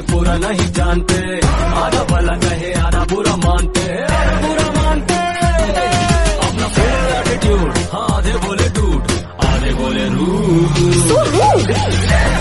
पूरा नहीं जानते, आधा भला कहे आधा बुरा मानते, बुरा मानते। अपना फेल एटीट्यूड, हाँ आधे बोले डूड, आधे बोले रूड।